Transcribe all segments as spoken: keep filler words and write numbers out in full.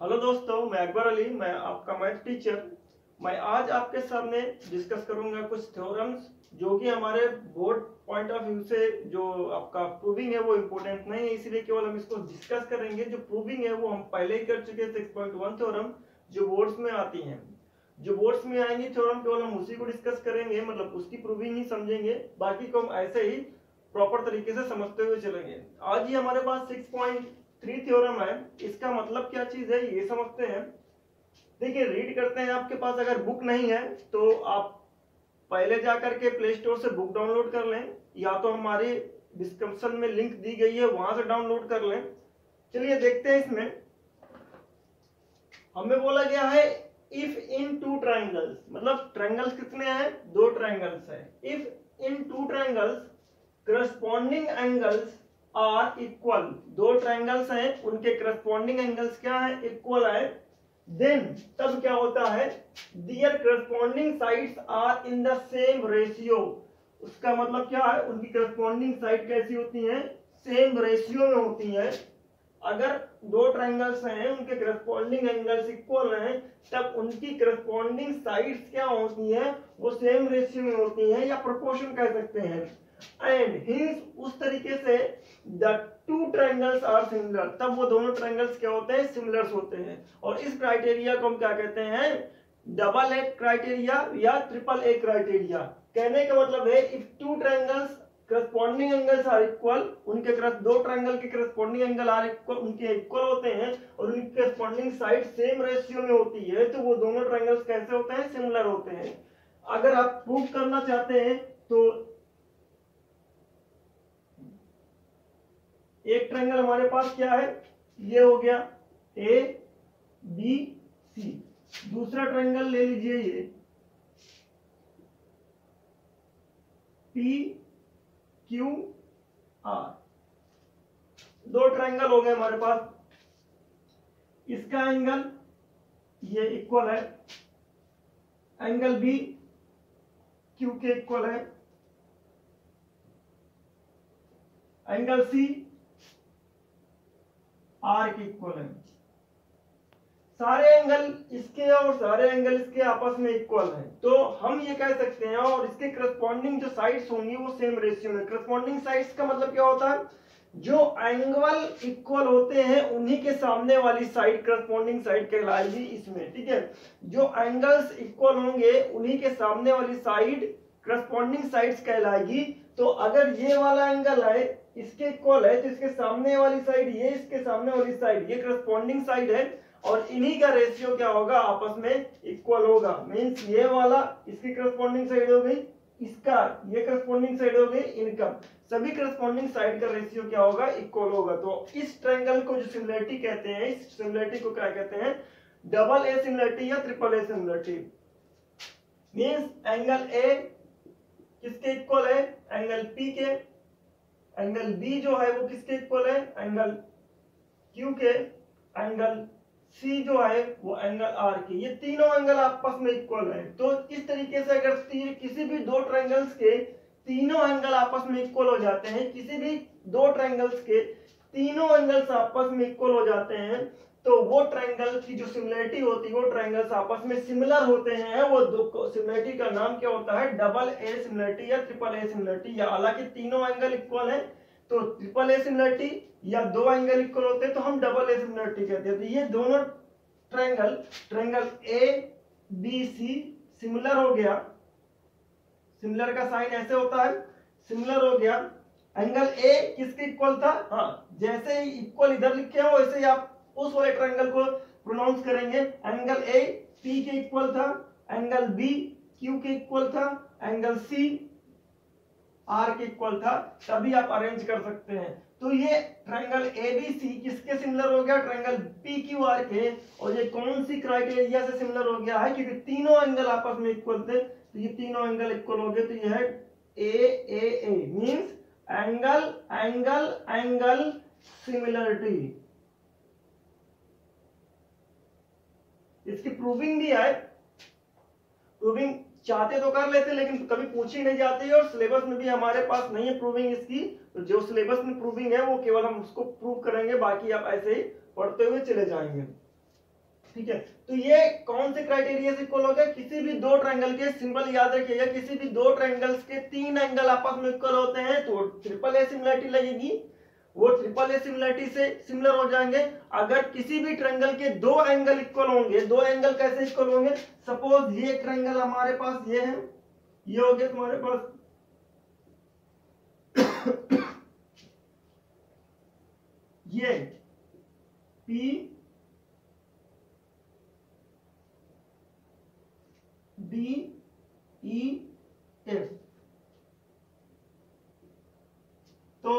Hello दोस्तों, मैं अकबर अली, मैं आपका मैथ टीचर। मैं आज आपके सामने डिस्कस करूंगा कुछ थ्योरम्स जो कि हमारे बोर्ड पॉइंट ऑफ व्यू से जो आपका प्रूविंग है वो इम्पोर्टेंट नहीं है, इसलिए केवल हम इसको डिस्कस करेंगे। जो प्रूविंग है वो हम पहले ही कर चुके हैं, सिक्स पॉइंट वन थ्योरम जो बोर्ड्स में आती हैं। जो बोर्ड्स में आएंगी थ्योरम केवल हम उसी को डिस्कस करेंगे, मतलब उसकी प्रूविंग ही समझेंगे, बाकी को हम ऐसे ही प्रॉपर तरीके से समझते हुए चलेंगे। आज ही हमारे पास सिक्स पॉइंट थ्री थ्योरम है, इसका मतलब क्या चीज है ये समझते हैं। देखिए, रीड करते हैं। आपके पास अगर बुक नहीं है तो आप पहले जाकर के प्ले स्टोर से बुक डाउनलोड कर लें, या तो हमारी डिस्क्रिप्शन में लिंक दी गई है वहां से डाउनलोड कर लें। चलिए देखते हैं। इसमें हमें बोला गया है इफ इन टू ट्राइंगल्स, मतलब ट्राइंगल्स कितने हैं? दो ट्राइंगल्स है। If in two triangles corresponding angles are equal, दो ट्राइंगल्स हैं, उनके करस्पॉन्डिंग एंगल्स क्या है? इक्वल है। देन तब क्या होता है? Their corresponding sides are in the same ratio. उसका मतलब क्या है? उनकी करस्पॉन्डिंग साइड कैसी होती हैं? सेम रेशियो में होती है। अगर दो ट्राइंगल्स हैं, उनके करस्पॉन्डिंग एंगल्स इक्वल हैं, तब उनकी करस्पॉन्डिंग साइड्स क्या होती हैं? वो सेम रेशियो में होती हैं, या प्रोपोर्शन कह सकते हैं। एंड हिंस उस तरीके से the two triangles are similar, तब वो दोनों ट्राइंगल्स क्या होते हैं? सिमिलर्स होते हैं। और इस क्राइटेरिया को हम क्या कहते हैं? डबल ए क्राइटेरिया या ट्रिपल ए क्राइटेरिया। कहने का मतलब है if two triangles corresponding angles are equal, उनके दो ट्राइंगल के करस्पॉन्डिंग एंगल आर इक्वल, उनके इक्वल होते हैं और उनकी करस्पॉन्डिंग साइड सेम रेशियो में होती है, तो वो दोनों ट्राइंगल्स कैसे होते हैं? सिमिलर होते हैं। अगर आप प्रूव करना चाहते हैं तो एक ट्रायंगल हमारे पास क्या है? ये हो गया ए बी सी। दूसरा ट्रायंगल ले लीजिए, ये पी क्यू आर। दो ट्रायंगल हो गए हमारे पास। इसका एंगल ये इक्वल है, एंगल बी क्यू के इक्वल है, एंगल सी आर के इक्वल है। सारे एंगल इसके और सारे एंगल इसके आपस में इक्वल हैं, तो हम ये कह सकते हैं। और इसके करस्पॉन्डिंग जो साइड्स होंगी वो सेम रेशियो में। करस्पॉन्डिंग साइड्स का मतलब क्या होता है? जो एंगल इक्वल होते हैं उन्हीं के सामने वाली साइड करस्पॉन्डिंग साइड कहलाएगी इसमें, ठीक है। जो एंगल्स इक्वल होंगे उन्हीं के सामने वाली साइड करस्पॉन्डिंग साइड्स कहलाएगी। तो अगर ये वाला एंगल है इसके इक्वल है, तो इसके सामने वाली साइड ये, इसके सामने वाली साइड ये करस्पॉन्डिंग साइड है, और इन्हीं का रेशियो क्या होगा? आपस में इक्वल होगा। मींस ये वाला इसकी करस्पॉन्डिंग साइड हो गई, इसका ये करस्पॉन्डिंग साइड हो गई, इनका सभी करस्पॉन्डिंग साइड का रेशियो क्या होगा? इक्वल होगा। तो इस ट्रायंगल को जो सिमिलरिटी कहते हैं, इस सिमिलरिटी को क्या कहते हैं? डबल ए सिमिलरिटी या triple A similarity. Means angle A किसके इक्वल है? एंगल पी के। एंगल बी जो है वो किसके इक्वल है? एंगल क्यू के। एंगल सी जो है वो एंगल आर के। ये तीनों एंगल आपस में इक्वल है। तो इस तरीके से अगर किसी भी दो ट्रायंगल्स के तीनों एंगल आपस में इक्वल हो जाते हैं, किसी भी दो ट्रायंगल्स के तीनों एंगल्स आपस में इक्वल हो जाते हैं, तो वो ट्रायंगल की जो सिमिलरिटी होती है, वो ट्रायंगल्स आपस में सिमिलर होते हैं। वो दो सिमिलरिटी का नाम क्या होता है? डबल ए सिमिलरिटी या ट्रिपल ए सिमिलरिटी। या हालांकि तीनों एंगल इक्वल है तो ट्रिपल ए सिमिलरिटी, या दो एंगल इक्वल होते हैं तो हम डबल ए सिमिलरिटी कहते हैं। तो ये दोनों triangle triangle A B C similar हो गया। सिमिलर का साइन ऐसे होता है, सिमिलर हो गया। एंगल ए किसके इक्वल था? हाँ, जैसे ही इक्वल इधर लिखे हो वैसे ही आप उस वाले ट्रायंगल को प्रोनाउंस करेंगे। एंगल ए पी के इक्वल था, एंगल बी क्यू के इक्वल था, एंगल सी आर के इक्वल था, तभी आप अरेंज कर सकते हैं। तो ये ट्रायंगल ए बी सी किसके सिमिलर हो गया? ट्रायंगल पी क्यू आर के। और ये कौन सी क्राइटेरिया से सिमिलर हो गया है? क्योंकि तीनों एंगल आपस में इक्वल थे, तो ये तीनों एंगल इक्वल हो गए। तो ये है A A A means angle angle angle similarity. इसकी प्रूविंग भी है। प्रूविंग चाहते तो कर लेते, लेकिन कभी पूछी नहीं जाती है और सिलेबस में भी हमारे पास नहीं है प्रूविंग इसकी। तो जो सिलेबस में प्रूविंग है वो केवल हम उसको प्रूव करेंगे, बाकी आप ऐसे ही पढ़ते हुए चले जाएंगे। ठीक है। तो ये कौन से क्राइटेरिया से इक्वल हो गया, किसी भी दो ट्रायंगल के, सिंपल याद रखिएगा, किसी भी दो ट्रायंगल्स के तीन एंगल आपस में इक्वल होते हैं तो ट्रिपल ए सिमिलरिटी लगेगी, वो ट्रिपल ए सिमिलरिटी से सिमिलर हो जाएंगे। अगर किसी भी ट्रायंगल के दो एंगल इक्वल होंगे, दो एंगल कैसे इक्वल होंगे, सपोज ये ट्रायंगल हमारे पास ये है, ये हो गया तुम्हारे पास ये P D E F, तो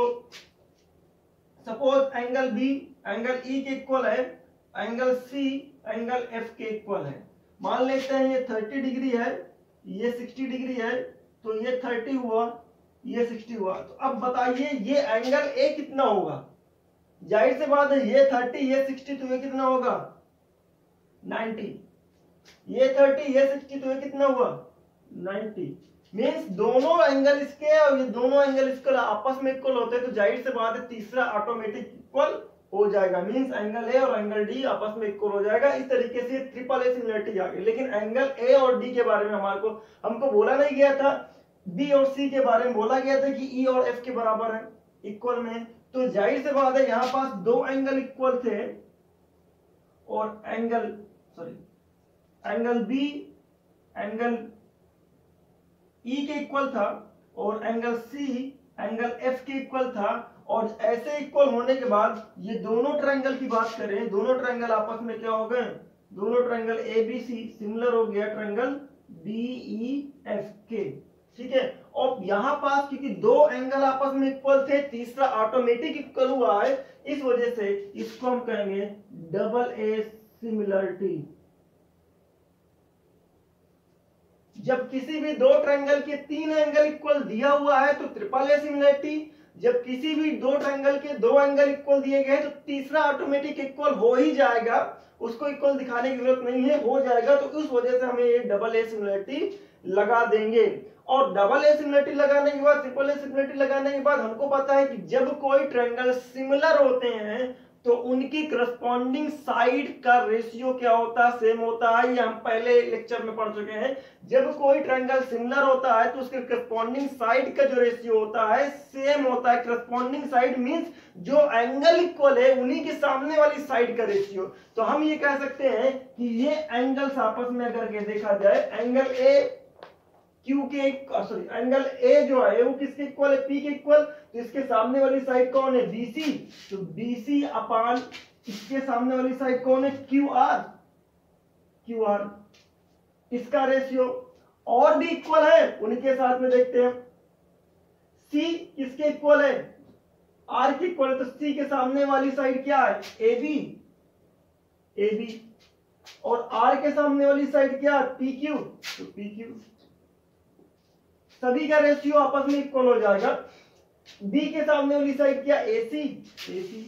suppose angle B angle E के इक्वल है, एंगल C एंगल F के इक्वल है। मान लेते हैं ये तीस डिग्री है, ये साठ डिग्री है, तो ये तीस हुआ, ये साठ हुआ। तो अब बताइए ये एंगल A कितना होगा, जाहिर से बात है ये तीस ये साठ, तो ये कितना होगा नब्बे, ये तीस ये साठ, तो ये कितना हुआ नब्बे। मींस दोनों एंगल इसके और ये दोनों एंगल इसके आपस में इक्वल होते हैं, तो जाहिर से बात है तीसरा ऑटोमेटिक इक्वल हो जाएगा। मींस एंगल ए और एंगल डी आपस में इक्वल हो जाएगा। इस तरीके से ट्रिपल ए सिमिलरिटी आ गई। लेकिन एंगल ए और डी के बारे में हमारे को हमको बोला नहीं गया था, बी और सी के बारे में बोला गया था कि ई और एफ के बराबर है, इक्वल में। तो जाहिर से बात है यहाँ पास दो एंगल इक्वल थे और angle sorry angle B angle E के इक्वल था और एंगल सी एंगल एफ के इक्वल था। और ऐसे इक्वल होने के बाद ये दोनों ट्रायंगल की बात करें, दोनों ट्रायंगल आपस में क्या हो गए, दोनों triangle A B C similar हो गया ट्रायंगल बी ई एफ के, ठीक है। और यहां पास क्योंकि दो एंगल आपस में इक्वल थे, तीसरा ऑटोमेटिक इक्वल हुआ है, इस वजह से इसको हम कहेंगे डबल ए सिमिलरिटी। जब किसी भी दो ट्रायंगल के तीन एंगल इक्वल दिया हुआ है तो ट्रिपल ए सिमिलरिटी, जब किसी भी दो ट्रायंगल के दो एंगल इक्वल दिए गए तो तीसरा ऑटोमेटिक इक्वल हो ही जाएगा, उसको इक्वल दिखाने की जरूरत नहीं है, हो जाएगा। तो उस वजह से हमें ये डबल ए सिमिलरिटी लगा देंगे। और डबल ए सिमिलरिटी लगाने के बाद, ट्रिपल ए सिमिलरिटी लगाने के बाद हमको पता है कि जब कोई ट्रायंगल सिमिलर होते हैं तो उनकी करस्पॉन्डिंग साइड का रेशियो क्या होता है, सेम होता है। ये हम पहले लेक्चर में पढ़ चुके हैं। जब कोई ट्रायंगल सिमिलर होता है तो उसके करस्पॉन्डिंग साइड का जो रेशियो होता है सेम होता है। करस्पॉन्डिंग साइड मींस जो एंगल इक्वल है उन्हीं के सामने वाली साइड का रेशियो। तो हम ये कह सकते हैं कि ये एंगल्स आपस में अगर के देखा जाए, एंगल ए क्यू के सॉरी एंगल ए जो है वो किसके इक्वल है, पी के इक्वल। तो इसके सामने वाली साइड कौन है, बीसी। तो बीसी अपान इसके सामने वाली साइड कौन है, क्यू आर। क्यू आर इसका रेशियो और भी इक्वल है, उनके साथ में देखते हैं। सी किसके इक्वल है, आर के इक्वल है। तो सी के सामने वाली साइड क्या है, ए बी। ए बी और आर के सामने वाली साइड क्या है, पी क्यू। तो पी क्यू सभी का रेशियो आपस में इक्वल हो जाएगा। बी के सामने वाली साइड क्या, एसी। एसी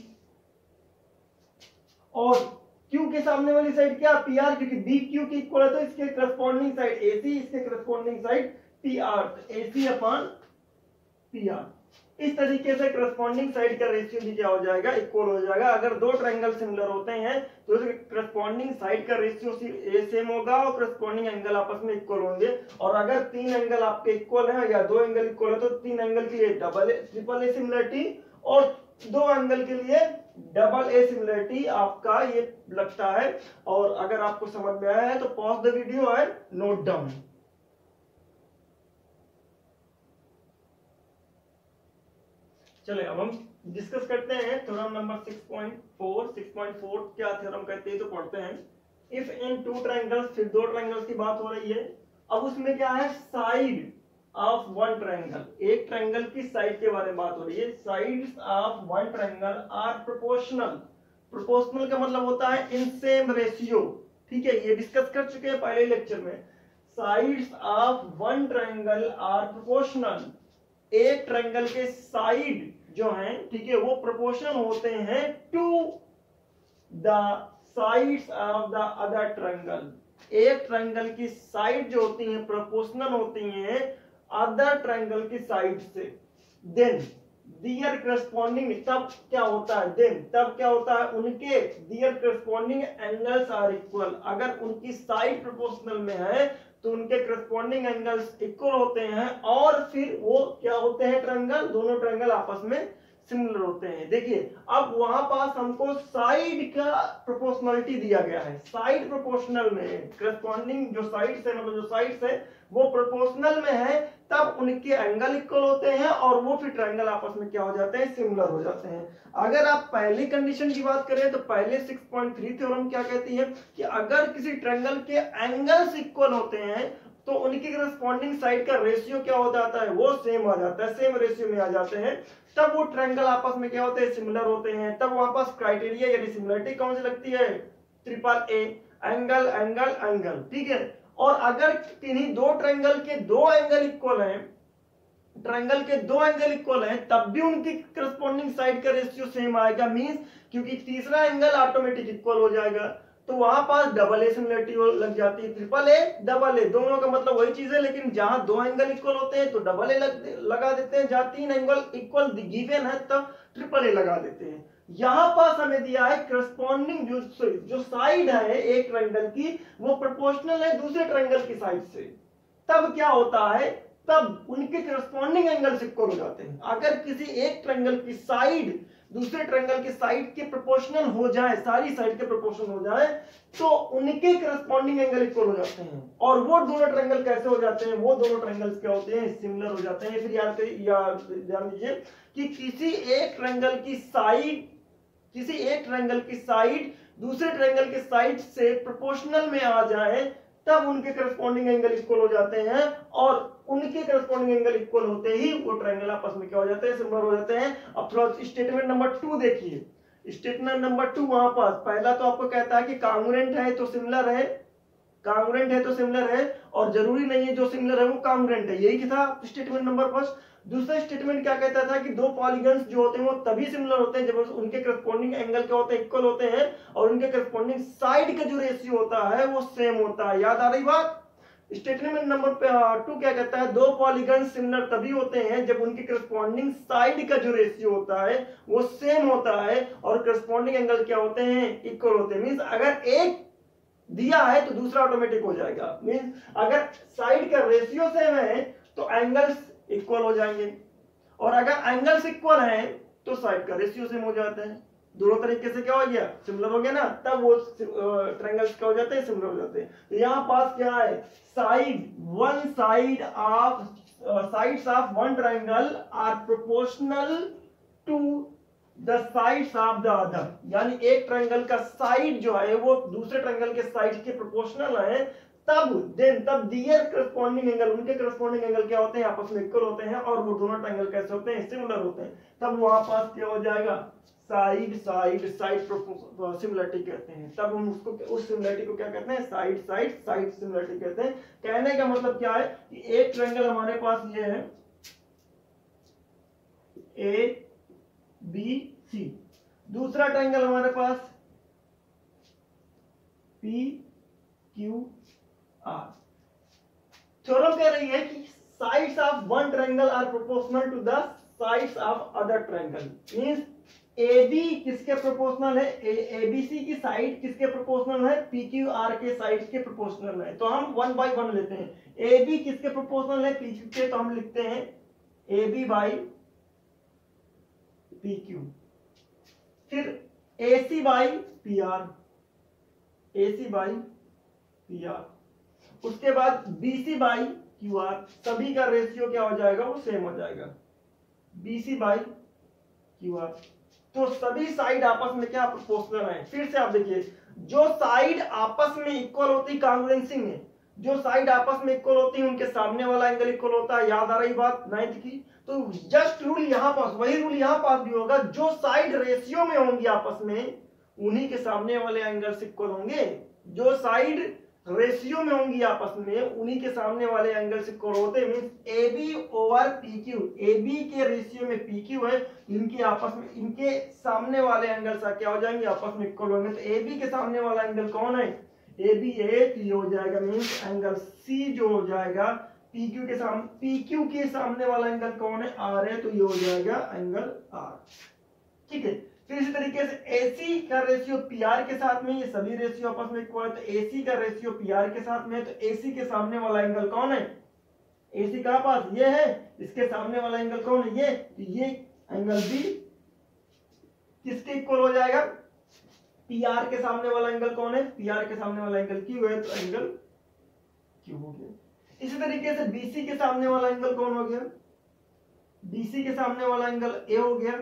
और क्यू के सामने वाली साइड क्या, पीआर, क्योंकि बी क्यू की इक्वल है तो इसके करस्पॉन्डिंग साइड एसी, इसके corresponding side PR. AC upon PR. इस तरीके से करस्पॉन्डिंग साइड का रेशियो भी क्या हो जाएगा, इक्वल हो जाएगा। अगर दो ट्रायंगल सिमिलर होते हैं तो उसके करस्पॉन्डिंग साइड का रेशियो सेम होगा और करस्पॉन्डिंग एंगल आपस में इक्वल होंगे। और अगर तीन एंगल आपके इक्वल हैं या दो एंगल इक्वल है तो तीन एंगल के लिए डबल ट्रिपल ए सिमिलरिटी और दो एंगल के लिए डबल ए सिमिलरिटी आपका ये लगता है। और अगर आपको समझ में आया है तो pause the video and note down. चले अब हम डिस्कस करते हैं theorem number six point four. Six point four क्या थ्योरम कहते हैं तो पढ़ते हैं। इफ इन टू ट्रायंगल्स, फिर दो ट्रायंगल्स की बात हो रही है। अब उसमें क्या है, साइड ऑफ वन ट्रायंगल, एक ट्रायंगल की साइड के बारे में बात हो रही है। Sides of one triangle are proportional. Proportional का मतलब होता है इन सेम रेशियो, ठीक है, ये डिस्कस कर चुके हैं पहले लेक्चर में। Sides of one triangle are proportional. एक ट्रायंगल के साइड जो हैं, ठीक है, वो प्रोपोर्शनल होते हैं to the sides of the other triangle. एक ट्रायंगल की साइड जो होती हैं प्रोपोर्शनल होती हैं अदर ट्रायंगल की साइड से। देन दियर करस्पॉन्डिंग, तब क्या होता है, देन तब क्या होता है, उनके their corresponding angles are equal, अगर उनकी साइड प्रोपोर्शनल में है तो उनके करस्पॉन्डिंग एंगल्स इक्वल होते हैं, और फिर वो क्या होते हैं, ट्रायंगल, दोनों ट्रायंगल आपस में सिमिलर होते हैं। देखिए अब वहां पास हमको साइड का प्रोपोर्शनलिटी दिया गया है, साइड प्रोपोर्शनल में करस्पॉन्डिंग जो साइड्स है, मतलब जो साइड्स है वो प्रोपोर्शनल में है, तब उनके एंगल इक्वल होते हैं और वो फिर ट्रायंगल आपस में क्या हो जाते हैं, सिमिलर हो जाते हैं। अगर आप पहली कंडीशन की बात करें तो पहले सिक्स पॉइंट थ्री थ्योरम क्या कहती है कि अगर किसी ट्रायंगल के एंगल्स इक्वल होते हैं तो उनकी करस्पॉन्डिंग साइड का रेशियो क्या हो जाता है, वो सेम आ जाता है, सेम रेशियो में आ जाते हैं, तब वो ट्रायंगल आपस में क्या होते हैं, सिमिलर होते हैं। तब वहां पास क्राइटेरिया यानी सिमिलरिटी कौन सी लगती है, triple A, angle angle angle, ठीक है। और अगर किन्हीं दो ट्रायंगल के दो एंगल इक्वल हैं, ट्रायंगल के दो एंगल इक्वल हैं, तब भी उनकी करस्पॉन्डिंग साइड का रेशियो सेम आएगा, मींस क्योंकि तीसरा एंगल ऑटोमेटिक इक्वल हो जाएगा, तो वहां पास डबल ए सिमिलरिटी लग जाती है, ट्रिपल ए डबल ए दोनों का मतलब वही चीज है, लेकिन जहां दो एंगल इक्वल होते हैं तो डबल ए लग, लगा देते हैं, जहां तीन एंगल इक्वल गिवन है तब ट्रिपल ए लगा देते हैं। यहां पास हमें दिया है करस्पॉन्डिंग जो जो साइड है एक ट्रायंगल की वो प्रोपोर्शनल है दूसरे ट्रायंगल की साइड से, तब क्या होता है, तब उनके करस्पॉन्डिंग एंगल्स इक्वल हो जाते हैं। अगर किसी एक ट्रायंगल की साइड दूसरे ट्रायंगल के साइड के प्रोपोर्शनल हो जाए, सारी साइड के प्रोपोर्शनल हो जाए, तो उनके करस्पॉन्डिंग एंगल इक्वल हो जाते हैं, और वो दोनों ट्रायंगल कैसे हो जाते हैं, वो दोनों ट्रायंगल्स क्या होते हैं, सिमिलर हो जाते हैं। फिर याद ध्यान दीजिए कि किसी एक ट्रायंगल की साइड किसी एक ट्रायंगल की साइड दूसरे ट्रायंगल के साइड से प्रोपोर्शनल में आ जाए, तब उनके करस्पॉन्डिंग एंगल इक्वल हो जाते हैं, और उनके करस्पॉन्डिंग एंगल इक्वल होते ही वो ट्रायंगल आपस में क्या हो जाते हैं, सिमिलर हो जाते हैं। अब थोड़ा स्टेटमेंट नंबर टू देखिए, स्टेटमेंट नंबर टू वहां पास पहला तो आपको कहता है कि कांग्रुएंट है तो सिमिलर है, कांग्रुएंट है तो सिमिलर है, और जरूरी नहीं है जो सिमिलर है वो कांग्रुएंट है, यही था स्टेटमेंट नंबर फर्स्ट। दूसरा स्टेटमेंट क्या कहता था कि दो पॉलीगन्स जो होते हैं वो तभी सिमिलर होते हैं जब उनके करस्पॉन्डिंग एंगल क्या होते हैं, इक्वल होते हैं, और उनके करस्पॉन्डिंग साइड का जो रेशियो होता है वो सेम होता है। याद आ रही बात। स्टेटमेंट नंबर टू क्या कहता है, दो पॉलीगन्स सिमिलर तभी होते हैं जब उनके करस्पॉन्डिंग साइड का जो रेशियो होता है वो सेम होता है, और करस्पॉन्डिंग एंगल क्या होते हैं, इक्वल होते हैं। मींस अगर एक दिया है तो दूसरा ऑटोमेटिक हो जाएगा, मींस अगर साइड का रेशियो सेम है तो एंगल्स इक्वल हो जाएंगे, और अगर एंगल्स इक्वल हैं तो साइड का रेशियो सेम हो जाता है, दोनों तरीके से क्या हो गया, सिमिलर हो गया ना, तब वो ट्रायंगल्स क्या हो जाते हैं, सिमिलर हो जाते हैं। तो यहाँ पास क्या है, side one side of sides of one triangle are proportional to the sides of the other, यानी एक ट्रायंगल का साइड जो है वो दूसरे ट्रायंगल के साइड के प्रोपोर्शनल है, तब देन तब दियर करस्पॉन्डिंग एंगल, उनके करस्पॉन्डिंग एंगल क्या होते हैं, आपस में इक्वल होते हैं, और वो दोनों ट्रायंगल कैसे होते हैं, सिमिलर होते हैं, तब वहां पास क्या हो जाएगा, साइड साइड साइड सिमिलरिटी कहते हैं, तब हम उसको उस सिमिलरिटी को क्या कहते हैं, साइड साइड साइड सिमिलरिटी कहते हैं। कहने का मतलब क्या है कि एक ट्रायंगल हमारे पास ये है ए बी सी, दूसरा ट्रायंगल हमारे पास पी क्यू आर। थ्योरम कह रही है कि sides of one triangle are proportional to the sides of other triangle, means A B किसके प्रोपोर्शनल है, ए बी सी की साइड किसके प्रोपोर्शनल है, पी क्यू आर के साइड के प्रोपोर्शनल है। तो हम वन बाय वन लेते हैं, ए बी किसके प्रोपोर्शनल है, पी क्यू के, तो हम लिखते हैं A B by P Q, फिर A C by P R, A C by P R, उसके बाद B C by Q R, सभी का रेशियो क्या हो जाएगा, वो सेम हो जाएगा, B C by Q R. तो सभी साइड आपस में क्या प्रोपोर्शनल है। फिर से आप देखिए, जो साइड आपस में इक्वल होती कांग्रुएंसी में, जो साइड आपस में इक्वल होती है उनके सामने वाला एंगल इक्वल होता है। याद आ रही बात नाइन्थ की। तो जस्ट रूल यहां पास, वही रूल यहां पास भी होगा, जो साइड रेशियो में होंगी आपस में उन्हीं के सामने वाले एंगल्स इक्वल होंगे, जो साइड रेशियो में होंगी आपस में उन्हीं के सामने वाले एंगल्स इक्वल होते हैं। Means A B over P Q, A B के रेशियो में पी क्यू है, इनके आपस में इनके सामने वाले एंगल्स क्या हो जाएंगे, आपस में इक्वल होंगे। तो ए बी के सामने वाला एंगल कौन है, ए बी ए, तो ये हो जाएगा मींस एंगल सी जो हो जाएगा पी क्यू के सामने पी क्यू के सामने वाला एंगल कौन है, आर है, तो ये हो जाएगा एंगल आर। ठीक है, फिर इसी तरीके से एसी का रेशियो पीआर के साथ में, ये सभी रेशियो आपस में इक्वल है, तो एसी का रेशियो पीआर के साथ में, तो एसी के सामने वाला एंगल कौन है, एसी का पास ये है, इसके सामने वाला एंगल कौन है, ये, तो ये एंगल भी किसके इक्वल हो जाएगा, पीआर के सामने वाला एंगल कौन है, पीआर के सामने वाला एंगल क्यू है, तो एंगल क्यू हो गया। इसी तरीके से बीसी के सामने वाला एंगल कौन हो गया, बीसी के सामने वाला एंगल ए हो गया,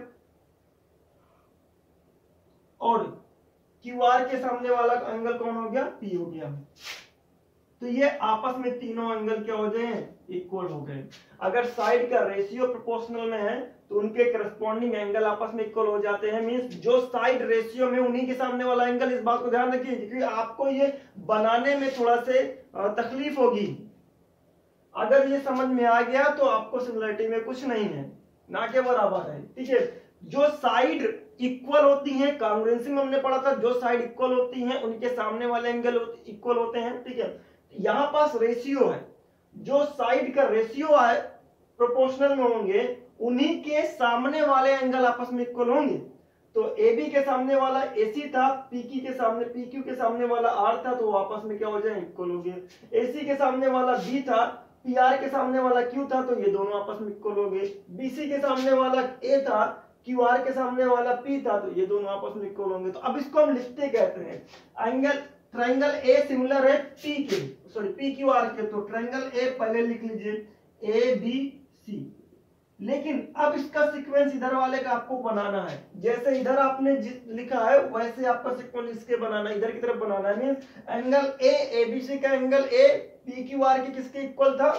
और क्यूआर के सामने वाला एंगल कौन हो गया, पी हो गया। तो ये आपस में तीनों एंगल क्या हो गए, इक्वल हो गए। अगर साइड का रेशियो प्रोपोर्शनल में है तो उनके करस्पॉन्डिंग एंगल आपस में इक्वल हो जाते हैं। मींस जो साइड रेशियो में उन्हीं के सामने वाला एंगल, इस बात को ध्यान रखिए क्योंकि आपको ये बनाने में थोड़ा से तकलीफ होगी। अगर ये समझ में आ गया तो आपको सिमिलरिटी में कुछ नहीं है, ना के बराबर है। ठीक है, जो साइड इक्वल होती हैं, कांग्रुएंसी में हमने पढ़ा था, जो साइड इक्वल होती हैं उनके सामने वाले एंगल इक्वल होते हैं। ठीक है, यहां पास रेशियो है, जो साइड का रेशियो है प्रोपोर्शनल में होंगे उन्हीं के सामने वाले एंगल आपस में इक्वल होंगे। तो ए बी के सामने वाला एसी था, पीक्यू के सामने पीक्यू के सामने वाला आर था, तो आपस में क्या हो जाए, इक्वल हो गए। एसी के सामने वाला बी था, पीआर के सामने वाला क्यू था, तो ये दोनों आपस में इक्वल हो गए। बीसी के सामने वाला ए था, क्यूआर के सामने वाला पी था, तो ये दोनों आपस में इक्वल होंगे। तो अब इसको हम लिखते कहते हैं एंगल ट्रायंगल ए सिमिलर है पी के, सॉरी पी क्यू आर के, तो ट्रायंगल ए पहले लिख लीजिए ए बी सी। लेकिन अब इसका सीक्वेंस इधर वाले का आपको बनाना है, जैसे इधर आपने लिखा है वैसे आपका सीक्वेंस इसके बनाना है, इधर की तरफ बनाना है। मींस एंगल ए एबीसी का angle A P Q R के किसके इक्वल था,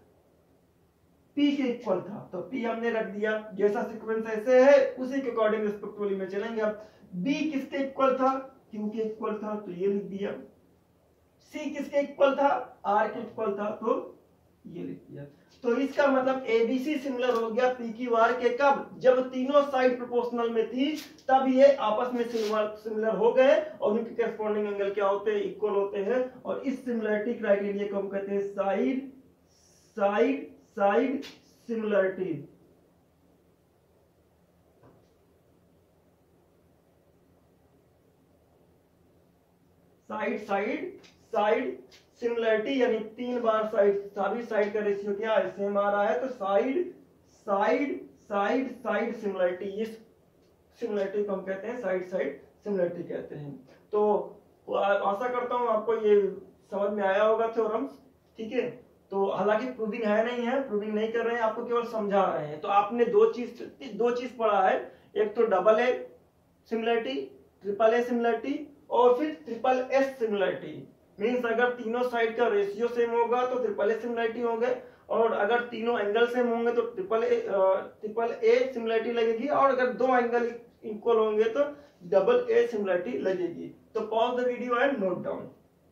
P के इक्वल था, तो P हमने रख दिया। जैसा सीक्वेंस ऐसे है उसी के अकॉर्डिंग रिस्पेक्टिवली में चलेंगे। अब B किसके इक्वल था, Q के इक्वल था, तो ये लिख दिया। C किसके इक्वल था, R के इक्वल था, तो ये लिख दिया। तो इसका मतलब A B C सिमिलर हो गया P Q R के, कब, जब तीनों साइड प्रोपोर्शनल में थी तब ये आपस में सिमिलर हो गए और उनके करस्पॉन्डिंग एंगल क्या होते हैं, इक्वल होते हैं। और इस सिमिलरिटी क्राइटेरिया को हम कहते हैं side side side similarity. Side side side similarity यानी तीन बार साइड, सभी साइड का रेशियो क्या है, सेम आ रहा है, तो side side side side similarity, इस सिमिलरिटी को हम कहते हैं साइड साइड सिमिलरिटी कहते हैं। तो आशा करता हूं आपको ये समझ में आया होगा थ्योरम। ठीक है, तो हालांकि प्रूविंग है नहीं है, प्रूविंग नहीं कर रहे हैं, आपको केवल समझा रहे हैं। तो आपने दो चीज दो चीज पढ़ा है, एक तो double A similarity, triple A similarity और फिर ट्रिपल एस सिमिलरिटी। मींस अगर तीनों साइड का रेशियो सेम होगा तो ट्रिपल ए सिमिलरिटी होंगे, और अगर तीनों एंगल सेम होंगे तो triple A triple A similarity लगेगी, और अगर दो एंगल इक्वल होंगे तो डबल ए सिमिलरिटी लगेगी। तो pause the video and note down.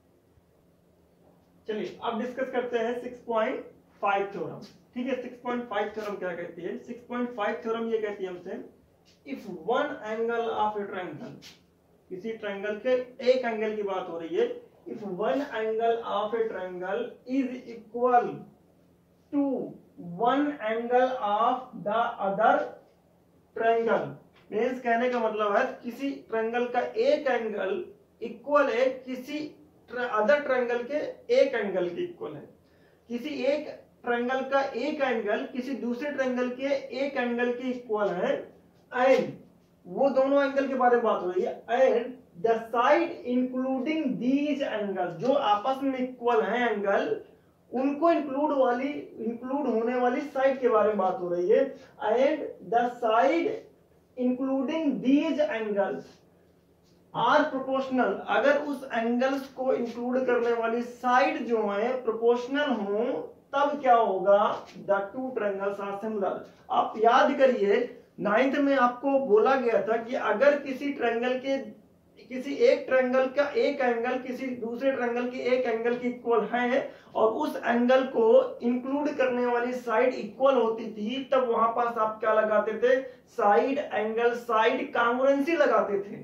चलिए अब डिस्कस करते हैं सिक्स पॉइंट फाइव थ्योरम। ठीक है, सिक्स पॉइंट फाइव थ्योरम क्या कहती है, सिक्स पॉइंट फाइव थ्योरम ये कहती है हमसे, if one angle of a triangle, किसी ट्रायंगल के एक एंगल की बात हो रही है, if one angle of a triangle is equal to one angle of the other triangle. Means कहने का मतलब है किसी ट्रायंगल का एक एंगल इक्वल है किसी अदर ट्रायंगल के एक एंगल के इक्वल है। किसी एक ट्रायंगल का एक एंगल किसी दूसरे ट्रायंगल के एक एंगल के इक्वल है, एंड वो दोनों एंगल के बारे में बात हो रही है, and the side including these angle, जो आपस में इक्वल है एंगल, उनको इंक्लूड वाली इंक्लूड होने वाली साइड के बारे में बात हो रही है। And the side including these angles are proportional, अगर उस एंगल्स को इंक्लूड करने वाली साइड जो है प्रोपोर्शनल हो तब क्या होगा, the two triangles are similar. आप याद करिए नाइन्थ में आपको बोला गया था कि अगर किसी ट्रायंगल के किसी एक ट्रायंगल का एक एंगल किसी दूसरे ट्रायंगल के एक एंगल के इक्वल है और उस एंगल को इंक्लूड करने वाली साइड इक्वल होती थी, तब वहां पास आप क्या लगाते थे, साइड एंगल साइड कांग्रुएंसी लगाते थे।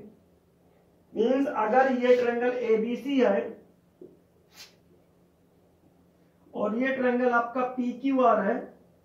मींस अगर ये ट्रायंगल एबीसी है और ये ट्रायंगल आपका पी क्यू आर है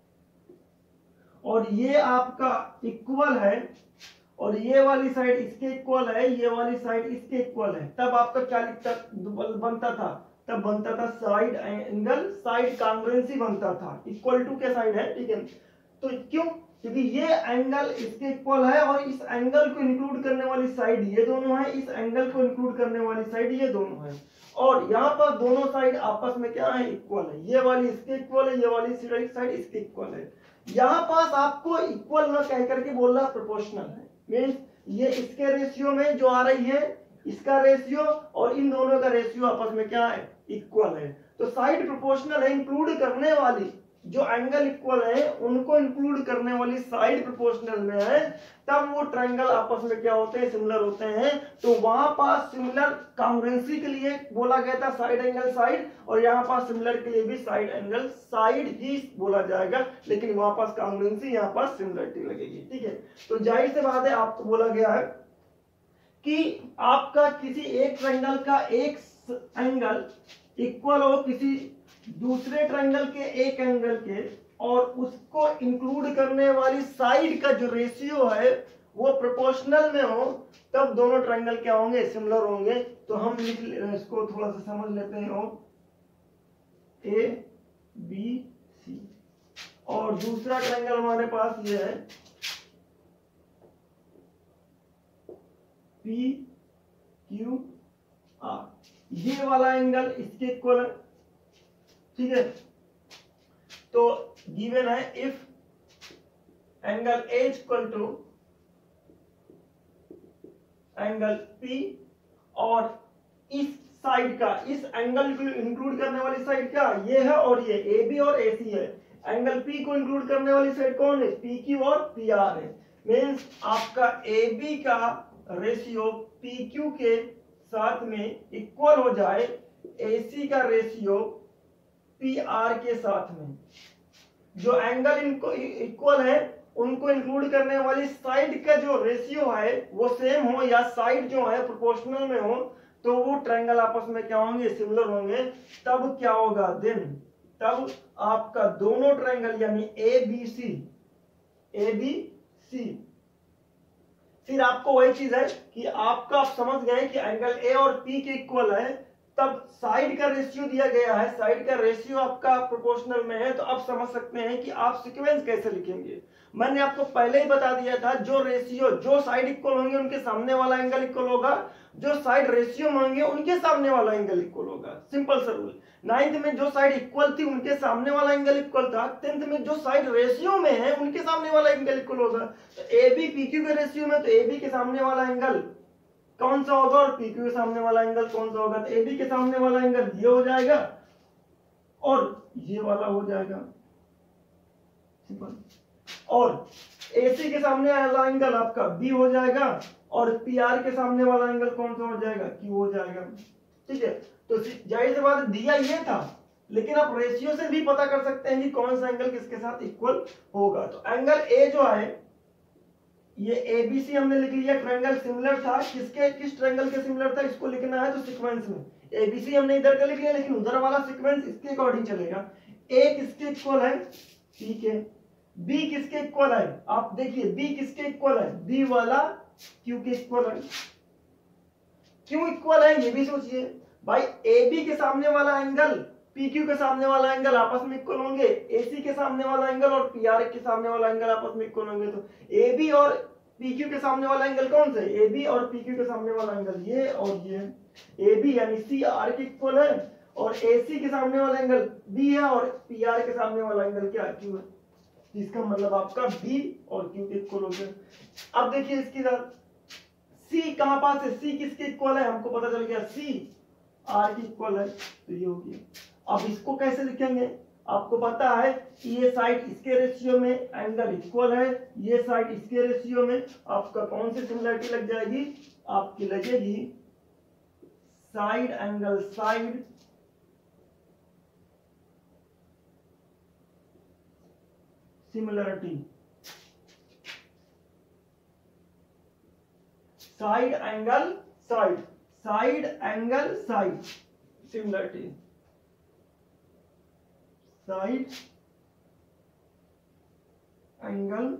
और ये आपका इक्वल है और ये वाली साइड इसके इक्वल है, ये वाली साइड इसके इक्वल है, तब आपका क्या लिखता बनता था, तब बनता था साइड एंगल साइड कांग्रुएंसी बनता था, इक्वल टू के साइड है, ठीक है। तो क्यों, क्योंकि ये एंगल इसके इक्वल है और इस एंगल को इंक्लूड करने वाली साइड ये दोनों है, इस एंगल को इंक्लूड करने वाली साइड ये दोनों है, और यहाँ पर दोनों साइड आपस में क्या है, इक्वल है, ये वाली इसके इक्वल है, ये वाली साइड इसके इक्वल है। यहाँ पास आपको इक्वल न कह करके बोलना प्रोपोर्शनल है, मीन्स ये इसके रेशियो में जो आ रही है इसका रेशियो और इन दोनों का रेशियो आपस में क्या है, इक्वल है। तो साइड प्रोपोर्शनल है, इंक्लूड करने वाली जो एंगल इक्वल है उनको इंक्लूड करने वाली साइड प्रोपोर्शनल में है, तब वो ट्रायंगल आपस में क्या होते हैं, सिमिलर होते हैं। तो वहां पास सिमिलर कांग्रुएंसी के लिए बोला गया था साइड एंगल साइड, और यहाँ पास सिमिलर के लिए भी साइड एंगल साइड ही बोला जाएगा, लेकिन वहां पास कांग्रुएंसी, यहाँ पास सिमिलरिटी लगेगी, ठीक है। तो जाहिर से बात है, आपको बोला गया है कि आपका किसी एक ट्रायंगल का एक एंगल इक्वल हो किसी दूसरे ट्रायंगल के एक एंगल के, और उसको इंक्लूड करने वाली साइड का जो रेशियो है वो प्रोपोर्शनल में हो, तब दोनों ट्रायंगल क्या होंगे, सिमिलर होंगे। तो हम लिख इसको थोड़ा सा समझ लेते हैं, ए बी सी, और दूसरा ट्रायंगल हमारे पास ये है पी क्यू आर, ये वाला एंगल इसके इक्वल है, ठीक है। तो गिवन है if angle A equal to angle P, और इस साइड का, इस एंगल को इंक्लूड करने वाली साइड क्या ये है, और ये ए बी और ए सी है, एंगल पी को इंक्लूड करने वाली साइड कौन है, पी क्यू और पी आर है। मीन्स आपका ए बी का रेशियो पी क्यू के साथ में इक्वल हो जाए ए सी का रेशियो पी आर के साथ में, जो एंगल इनको इक्वल है उनको इंक्लूड करने वाली साइड का जो रेशियो है वो सेम हो, या साइड जो है प्रोपोर्शनल में हो, तो वो ट्रायंगल आपस में क्या होंगे, सिमिलर होंगे। तब क्या होगा, देन तब आपका दोनों ट्रायंगल यानी ए बी सी, ए बी सी, फिर आपको वही चीज है कि आपका आप समझ गए कि एंगल ए और पी के इक्वल है, तब साइड का रेशियो दिया गया है, साइड का रेशियो आपका प्रोपोर्शनल में है, तो आप समझ सकते हैं कि आप सीक्वेंस कैसे लिखेंगे। मैंने आपको पहले ही बता दिया था, जो रेशियो जो साइड इक्वल होंगे उनके सामने वाला एंगल इक्वल होगा, जो साइड रेशियो में होंगे उनके सामने वाला एंगल इक्वल होगा, सिंपल सा रूल। नाइन्थ में जो साइड इक्वल थी उनके सामने वाला एंगल इक्वल था, टेंथ में जो साइड रेशियो में है उनके सामने वाला एंगल इक्वल होगा। तो ए बी पी क्यू के रेशियो में, तो ए बी के सामने वाला एंगल कौन सा होगा और पी क्यू के सामने वाला एंगल कौन सा होगा, तो ए बी के सामने वाला एंगल ये हो जाएगा और ये वाला हो जाएगा, सिंपल। और एसी के सामने वाला एंगल आपका बी हो जाएगा और पीआर के सामने वाला एंगल कौन सा हो जाएगा, क्यू हो जाएगा, ठीक है। तो जाहिर सी बात दिया ये था, लेकिन आप रेशियो से भी पता कर सकते हैं कि कौन सा एंगल किसके साथ इक्वल होगा। तो एंगल ए जो है ये एबीसी हमने लिख लिया, ट्रायंगल सिमिलर था, किसके किस ट्रायंगल के सिमिलर था इसको लिखना है, तो सीक्वेंस में एबीसी हमने इधर का लिख लिया, लेकिन उधर वाला सीक्वेंस इसके अकॉर्डिंग चलेगा। ए किसके इक्वल है, पी के, बी किसके इक्वल है, आप देखिए बी किसके इक्वल है, बी वाला क्यू के इक्वल है। क्यों इक्वल है ये भी सोचिए भाई, ए बी के सामने वाला एंगल पी क्यू के सामने वाला एंगल आपस में इक्वल होंगे, एसी के सामने वाला एंगल और पी आर के सामने वाला एंगल आपस में इक्वल होंगे, तो ए बी और पी क्यू के सामने वाला एंगल कौन सा है, ए बी और पी क्यू के सामने वाला एंगल ये और ये, ए बी यानी सी आर के इक्वल है, और एसी के सामने वाला एंगल बी है और पी आर के सामने वाला एंगल क्या क्यू है। इसका मतलब आपका बी और क्यू के इक्वल हो गया। अब देखिए इसकी तरफ सी कहां पास है, सी किसके इक्वल है, हमको पता चल गया सी आर के इक्वल है, तो ये हो गया। अब इसको कैसे लिखेंगे, आपको पता है कि ये साइड इसके रेशियो में एंगल इक्वल है, ये साइड इसके रेशियो में, आपका कौन सी सिमिलरिटी लग जाएगी, आपकी लगेगी side angle side similarity, side angle side, side angle side similarity. Side angle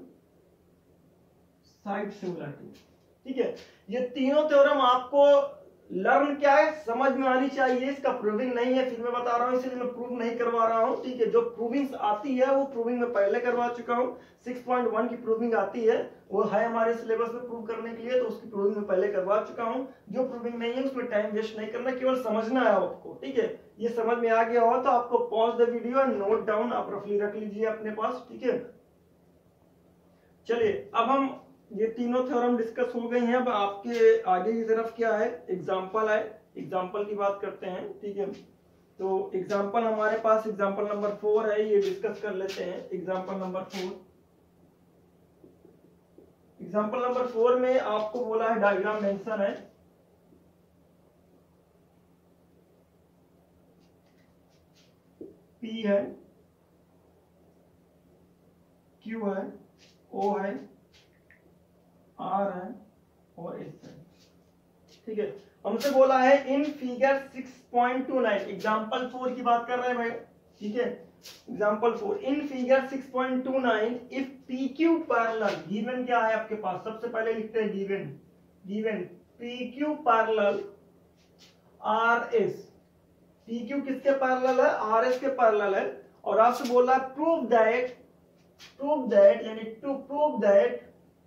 side similarity. ठीक है, ये तीनों थ्योरम आपको लर्न क्या है समझ में आनी चाहिए। इसका प्रूविंग नहीं है फिर मैं बता रहा हूँ, इसलिए मैं प्रूव नहीं करवा रहा हूँ। ठीक है, जो प्रूविंग आती है वो प्रूविंग मैं पहले करवा चुका हूँ। सिक्स पॉइंट वन की प्रूविंग आती है वो है हमारे सिलेबस में प्रूव करने के लिए, तो उसकी प्रूविंग मैं पहले करवा चुका हूँ। जो प्रूविंग नहीं है उसमें टाइम वेस्ट नहीं करना, केवल समझना है आपको। ठीक है, ये समझ में आ गया हो तो आपको pause the video and note down आप रफली रख लीजिए अपने पास। ठीक है, चलिए अब हम ये तीनों थ्योरम डिस्कस हो गई हैं। अब आपके आगे की तरफ क्या है, एग्जांपल है, एग्जांपल की बात करते हैं। ठीक है, तो एग्जांपल हमारे पास एग्जांपल नंबर फोर है, ये डिस्कस कर लेते हैं। Example number four example number four में आपको बोला है डायग्राम मेंशन है। पी है, क्यू है, ओ है, आर है और एस है। ठीक है, हमसे बोला है in figure six point two nine, example four की बात कर रहे हैं भाई। ठीक है, example four in figure six point two nine if P Q parallel, given क्या है आपके पास, सबसे पहले लिखते हैं given given P Q parallel R S. P Q किसके पैरेलल है, आर एस के पैरेलल है। और आपसे बोला प्रूव दैट प्रूव दैट यानी to prove that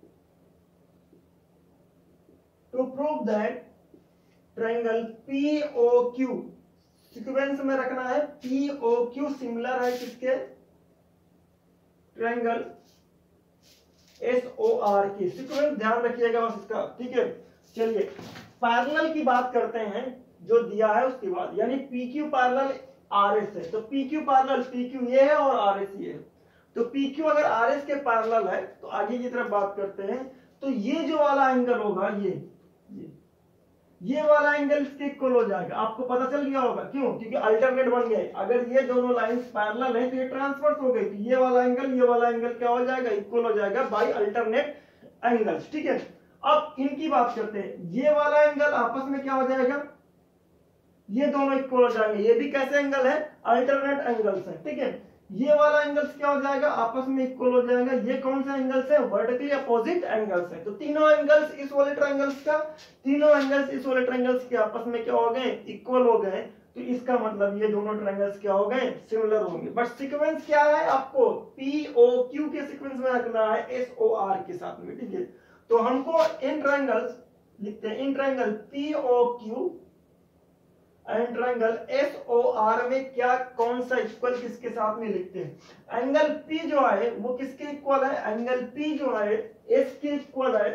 to prove that triangle P O Q, sequence में रखना है, पी ओ क्यू सिमिलर है किसके, ट्रायंगल एस ओ आर की। सीक्वेंस ध्यान रखिएगा बस इसका। ठीक है, चलिए पैरेलल की बात करते हैं जो दिया है उसके बाद, यानी P Q parallel R S है। तो P Q parallel P Q ये है और आर एस ये है। तो पी क्यू अगर आर एस के पैरेलल है तो आगे की तरफ बात करते हैं, तो ये जो वाला एंगल होगा ये ये ये वाला एंगल इसके इक्वल हो जाएगा। आपको पता चल गया होगा क्यों, क्योंकि अल्टरनेट बन गए। अगर ये दोनों लाइंस पैरेलल है तो ये ट्रांसवर्स हो गई, तो ये वाला एंगल ये वाला एंगल क्या हो जाएगा, इक्वल हो जाएगा बाय अल्टरनेट एंगल्स। ठीक है, अब इनकी बात करते हैं, ये वाला एंगल आपस में क्या हो जाएगा, ये दोनों इक्वल हो जाएंगे। ये भी कैसे एंगल है, अल्टरनेट एंगल्स है। ठीक है, ये वाला एंगल्स क्या हो जाएगा, आपस में इक्वल हो जाएगा। ये कौन सा एंगल्स है, वर्टिकली अपोजिट एंगल्स है। तो तीनों एंगल्स इस वाले ट्रायंगल्स का तीनों एंगल्स इस वाले ट्रायंगल्स के आपस में क्या हो गए, इक्वल हो गए। तो इसका मतलब ये दोनों ट्रायंगल्स क्या हो गए, सिमिलर होंगे। बट सीक्वेंस क्या है, आपको पी ओ क्यू के सीक्वेंस में रखना है एस ओ आर के साथ में। ठीक है, तो हमको इन ट्रायंगल्स लिखते हैं, in triangle P O Q and triangle S O R में क्या कौन सा इक्वल किसके साथ में लिखते हैं। एंगल P जो है वो किसके इक्वल है, एंगल P जो है S के इक्वल है,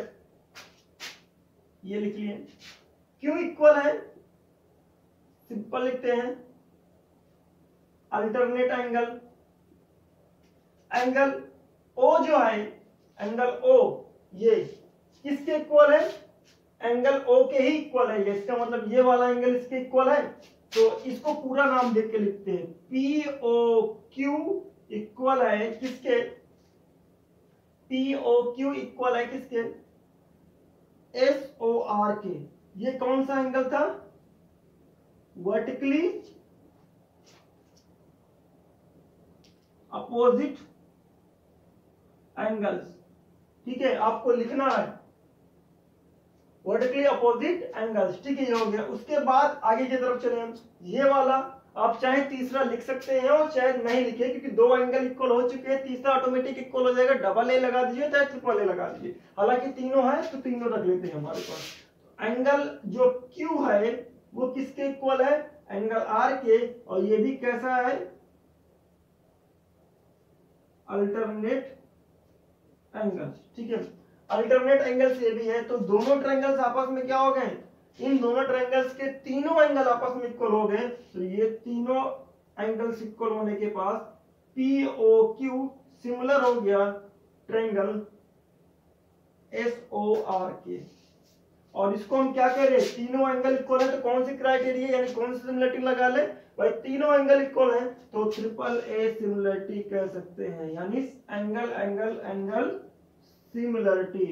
ये लिख लिए। क्यों इक्वल है, सिंपल लिखते हैं अल्टरनेट एंगल। एंगल O जो है, एंगल O ये किसके इक्वल है, एंगल O के ही इक्वल है। इसका मतलब ये वाला एंगल इसके इक्वल है। तो इसको पूरा नाम देख के लिखते हैं, पी ओ क्यू इक्वल है किसके, पी ओ क्यू इक्वल है किसके, एस ओ आर के। ये कौन सा एंगल था, वर्टिकली अपोजिट एंगल्स। ठीक है, आपको लिखना है वर्टिकली अपोजिट एंगल्स। ठीक है, ये हो गया। उसके बाद आगे की तरफ चले हम, ये वाला आप चाहे तीसरा लिख सकते हैं और चाहे नहीं लिखे, क्योंकि दो एंगल इक्वल हो चुके हैं, तीसरा ऑटोमेटिक इक्वल हो जाएगा। डबल ए लगा दीजिए चाहे ट्रिपल ए लगा दीजिए, हालांकि तीनों है तो तीनों रख लेते हैं हमारे पास। एंगल जो क्यू है वो किसके इक्वल है, एंगल आर के, और ये भी कैसा है, अल्टरनेट एंगल्स। ठीक है, अल्टरनेट एंगल्स ये भी है। तो दोनों ट्रायंगल्स आपस में क्या हो गए, इन दोनों ट्रायंगल्स के तीनों एंगल आपस में इक्वल हो गए। तो ये तीनों एंगल्स इक्वल होने के पास पी ओ क्यू सिमिलर हो गया ट्रायंगल एस ओ आर के। और इसको हम क्या कह रहे हैं, तीनों एंगल इक्वल है तो कौन सी क्राइटेरिया यानी कौन सी सिमिलरिटी लगा ले भाई, तीनों एंगल इक्वल है तो ट्रिपल ए सिमिलरिटी कह सकते हैं, यानी एंगल एंगल एंगल सिमिलरिटी।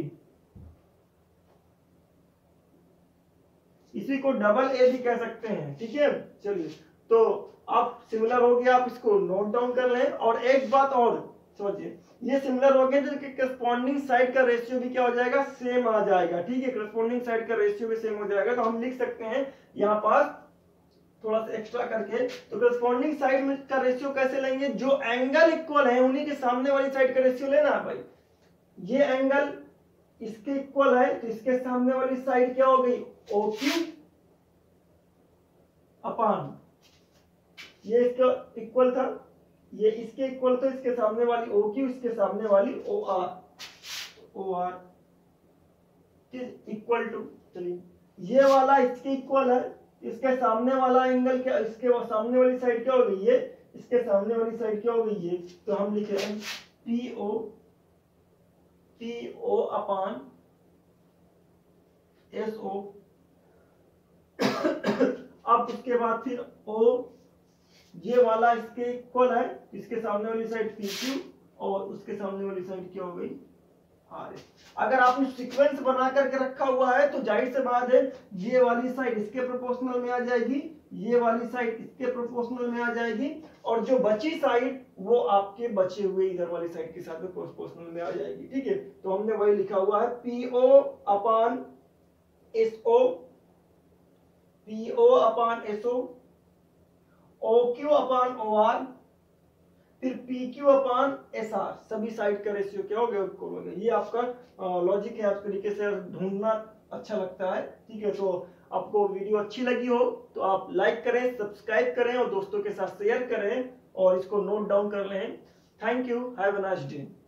इसी को डबल ए भी कह सकते हैं। ठीक है, चलिए तो आप सिमिलर हो गया, आप इसको नोट डाउन कर लें। और एक बात और समझिए, ये सिमिलर हो गया तो करस्पॉन्डिंग साइड का रेशियो भी क्या हो जाएगा, सेम आ जाएगा। ठीक है, करस्पॉन्डिंग साइड का रेशियो भी सेम हो जाएगा। तो हम लिख सकते हैं यहाँ पास थोड़ा सा एक्स्ट्रा करके, तो करस्पॉन्डिंग साइड में का रेशियो कैसे लेंगे, जो एंगल इक्वल है उन्हीं के सामने वाली साइड का रेशियो लेना है भाई। ये एंगल इसके इक्वल है तो इसके सामने वाली साइड क्या हो गई, ओ क्यू अपान, ये इसका इक्वल था, ये इसके इक्वल तो इसके सामने वाली ओ क्यू, इसके सामने वाली O R, O R equal to, चलिए ये वाला इसके इक्वल है, इसके सामने वाला एंगल क्या, इसके सामने वाली साइड क्या हो गई ये, इसके सामने वाली साइड क्या हो गई ये, तो हम लिख रहे हैं P O, P O upon S O. अब उसके बाद फिर ओ, ये वाला इसके इक्वल है, इसके सामने वाली साइड पी क्यू और उसके सामने वाली साइड क्या हो गई आर। अगर आपने सीक्वेंस बना करके रखा हुआ है तो जाहिर से बात है ये वाली साइड इसके प्रोपोर्शनल में आ जाएगी, ये वाली साइड इसके प्रोपोर्शनल में आ जाएगी, और जो बची साइड वो आपके बचे हुए इधर वाली साइड के साथ में प्रोपोर्शनल में आ जाएगी। ठीक है, तो हमने वही लिखा हुआ है P O upon S O, P O upon S O, O Q upon O R, फिर P Q upon S R, सभी साइड का रेशियो क्या हो गया, इक्वल हो गया। ये आपका लॉजिक है, आप तरीके से ढूंढना अच्छा लगता है। ठीक है, तो आपको वीडियो अच्छी लगी हो तो आप लाइक करें, सब्सक्राइब करें और दोस्तों के साथ शेयर करें और इसको नोट डाउन कर लें। Thank you, have a nice day.